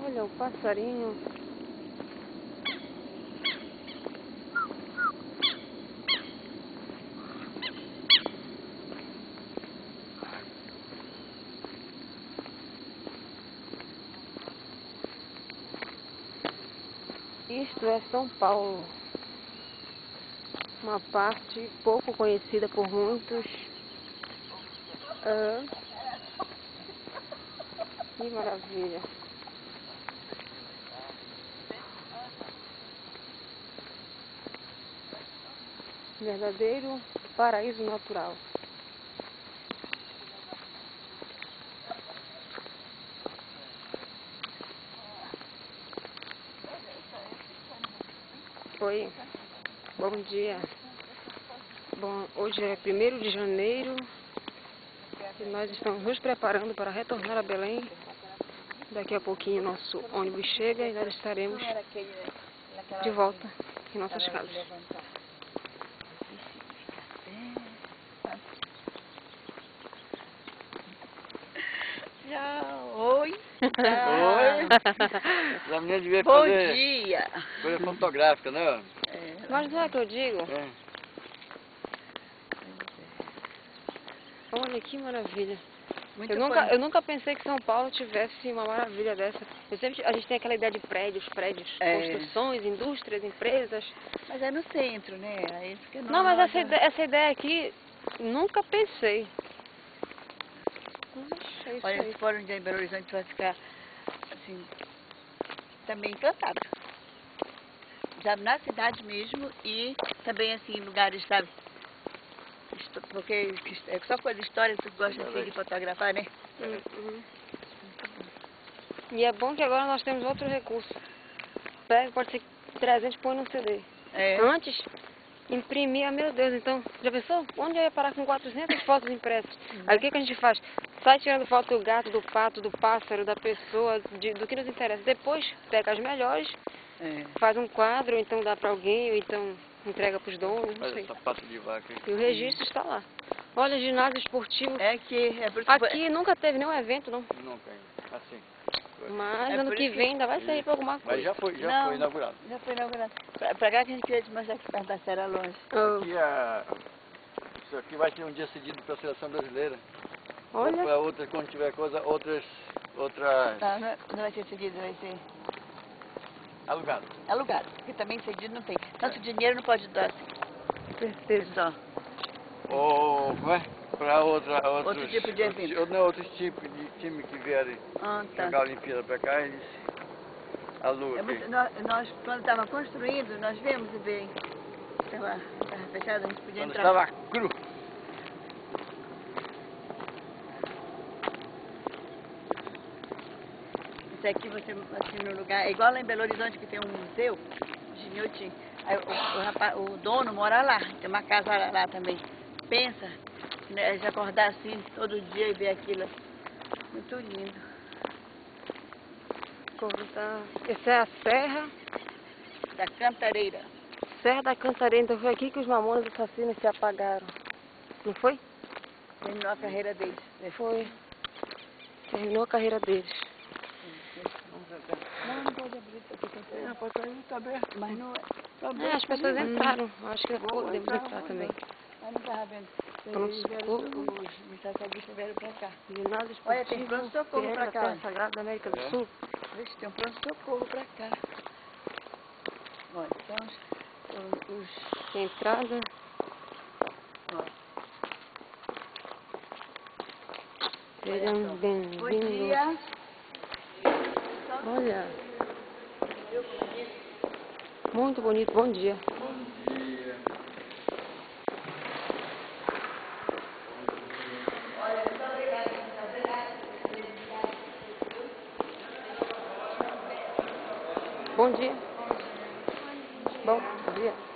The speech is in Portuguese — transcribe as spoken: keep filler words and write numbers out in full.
Olha o passarinho. Isto é São Paulo, uma parte pouco conhecida por muitos. Ah, que maravilha! Verdadeiro paraíso natural. Oi, bom dia. Bom, hoje é primeiro de janeiro e nós estamos nos preparando para retornar a Belém. Daqui a pouquinho nosso ônibus chega e nós estaremos de volta em nossas casas. Tchau, oi. Oi. A menina devia Bom fazer dia. coisa fotográfica, né? É, Mas não é que eu digo? É. Olha que maravilha. muito Eu nunca, bom. eu nunca pensei que São Paulo tivesse uma maravilha dessa. Eu sempre, a gente tem aquela ideia de prédios, prédios, É. construções, indústrias, empresas. Mas é no centro, né? Aí fica Não, mas essa já- ideia, essa ideia aqui, nunca pensei. Poxa, é isso Olha, aí. esse fórum de Belo Horizonte vai ficar, assim, também encantado. Já na cidade mesmo e também, assim, em lugares, sabe? Isto- Porque é só coisa de história, tu gosta assim, de fotografar, né? Uhum. E é bom que agora nós temos outro recurso. Pega, pode ser trezentos, põe no C D. É. Antes, imprimia, meu Deus, então, já pensou? Onde eu ia parar com quatrocentas fotos impressas? Aí o que, que a gente faz? Sai tirando foto do gato, do pato, do pássaro, da pessoa, de- do que nos interessa. Depois, pega as melhores, É. faz um quadro, ou então dá para alguém, ou então entrega para os donos, não Olha sei. sapato de vaca. E o registro está lá. Olha, ginásio esportivo. É que é por isso que- Aqui nunca teve nenhum evento, não. Não tem. Assim. Mas É ano por que isso que- vem ainda vai sair para alguma Mas coisa. já foi, já Não. foi inaugurado. Já foi inaugurado. Pra, pra cá que a gente queria te mostrar aqui perto da Serra Longe. Oh, Aqui a... Isso aqui vai ser um dia seguido para a seleção brasileira. Ou olha, para outras, quando tiver coisa, outras... Outras... Não, não, não vai ser seguido, vai ser Alugado. alugado. Porque também seguido não tem. Tanto dinheiro não pode dar assim. certeza. Só. Ou... Como é? Para outra, outros... Outro tipo de evento. Outros, não, outros tipos de time que vierem Ah, tá. jogar a Olimpíada para cá, eles alugam É aqui. muito, nós, nós, quando estava construindo, nós vimos e bem. Estava fechado, a gente podia Quando entrar. estava cru. Isso aqui você, assim, no lugar, é igual lá em Belo Horizonte que tem um museu de Newton. Aí o, o, rapaz, o dono mora lá, tem uma casa lá, lá também. Pensa, né, de acordar assim todo dia e ver aquilo. Muito lindo. Cortar. Essa é a Serra, Da Cantareira. Serra da Cantareira. Então foi aqui que os Mamonas Assassinos se apagaram. Não foi? Terminou a carreira deles. Foi. Terminou a carreira deles. Não, não pode abrir isso aqui. Tem que... É, pode sair, tá aberto. Mas não é. É, as pessoas entraram. Acho que podemos entrar também. Mas não estava vendo. Pronto, Eles vieram, socorro. os ministérios vieram pra cá. Ginásio Olha, tem esportivo, pronto-socorro Terra pra da cá, Terra ó. Sagrada da América do É. Sul. Vixe, tem um pronto-socorro pra cá. Olha, então os... os Tem entrada. ó. Sejam Bom bem-vindos. dia. Olha. Muito bonito. Bom dia. Bom dia. Bom dia.